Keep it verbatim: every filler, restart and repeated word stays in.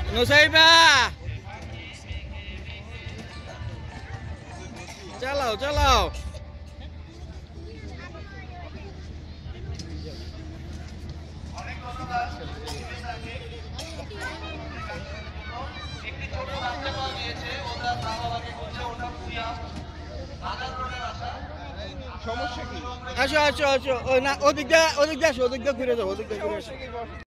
নুসাইবা চালাও চালাও সমস্যা কি? আসো আসো আসো ও না ওদিক দিয়ে ওদিক দিয়ে আসো ওদিক দিয়ে ঘুরে যাও ওদিক দিয়ে ঘুরে আসো